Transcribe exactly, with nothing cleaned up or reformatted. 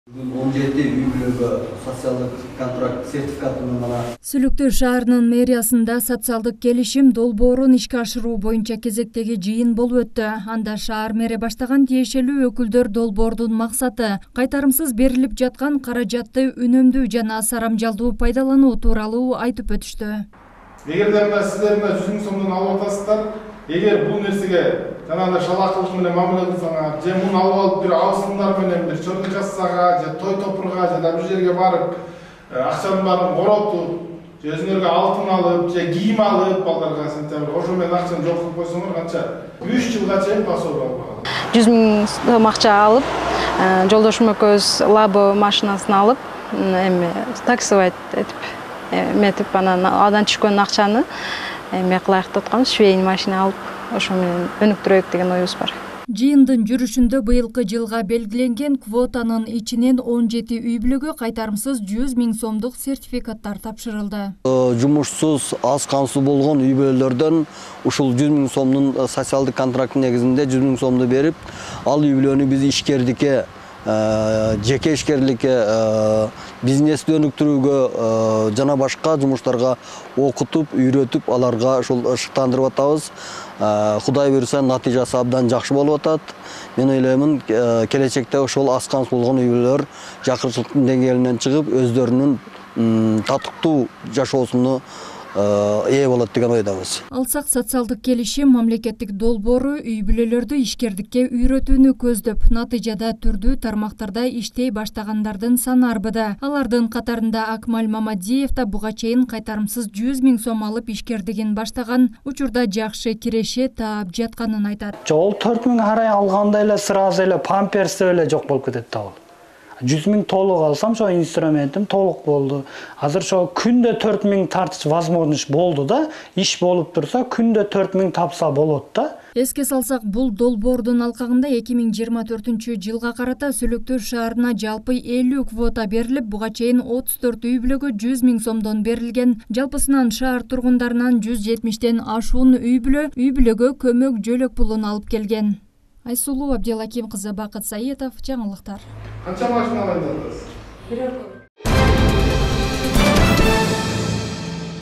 он жети үй бүлөгө социалдык контракт сертификаты менен Сүлүктүү шаарынын мэриясында социалдык келишим долбоорун ишке ашыруу боюнча кезектеги жыйын болуп өттү. Анда шаар мэри баштаган тиешелүү өкүлдөр долбоордун максаты кайтарымсыз берилип жаткан каражатты үнөмдүү жана сарамжалдуу пайдалануу тууралуу айтып өтүштү. Эгерде мына сиздер мына жүз миң сомдон алып атасыздар, эгер бул нерсеге жанагындай шалаакылык менен мамиле кылсаңар, же муну алып алып бир абысындар менен бир чордо жасасага, же той топурга, жана бир жерге барып, акчанын баарын коротуп, же өзүңөргө алтын алып, же кийим алып, балдарга сентябрь, ошо менен акчаны жок кылып койсоңор канча? үч жылга чейин пособие алып калат. жүз миң сом акча алып, жолдошум экөөбүз лабо машинасын алып, эми таксовать этип, метип анан адан түшкөн акчаны эме кылайык деп атканбыз, швейный машина алып, ошо менен өнүктүрөйүк деген оюбуз бар. Жыйындын жүрүшүндө быйылкы жылга белгиленген квотанын ичинен он жети үй бүлөгө кайтарымсыз жүз миң сомдук сертификаттар тапшырылды. Жумушсуз, аз камсыз болгон үй бүлөлөрдөн ушул жүз миң сомдун социалдык контракт негизинде жүз миң сомду берип, ал үй бүлөнү биз ишкердикке, жеке ишкерликке, бизнести өнүктүрүүгө жана башка жумуштарга окутуп, үйрөтүп, аларга ушул ышыктандырып атабыз. Кудай буйруса, натыйжасы абдан жакшы болуп атат. Мен ойлоймун, келечекте ошол аз камсыз болгон үй бүлөлөр жакырчылыктын деңгээлинен чыгып, өздөрүнүн татыктуу жашоосуна ээ болот деген ойдобуз. Алсак социалдык келишим мамлекеттик долбоору үй бүлөлөрдү ишкердикке үйрөтүүнү көздөп, натыйжада түрдүү тармактарда иштей баштагандардын саны арбыды. Алардын катарында Акмал Мамадиев да буга чейин кайтарымсыз жүз миң сом алып ишкердигин баштаган, учурда жакшы киреше таап жатканын айтат. Жол төрт миң арай алганда эле сразу эле памперс эле жок болуп кетет да ал. жүз миң толук алсам, ошо инструментим толук болду. Азыр ошо күндө төрт миң тартыш возможность болду да, иш болуп турса, күндө төрт миң тапса болот да. Эске салсак, бул долбоордун алкагында эки миң жыйырма төртүнчү жылга карата Сүлүктүү шаарына жалпы элүү квота берилип, буга чейин отуз төрт үй бүлөгө жүз миң сомдон берилген. Жалпысынан шаар тургундарынан жүз жетимиштен ашуун үй бүлө үй бүлөгө көмөк жөлөк пулун алып келген. Айсулуу Абдилаким кызы, Бакыт Саитов, жаңылыктар. Канча машина алып жатасыз?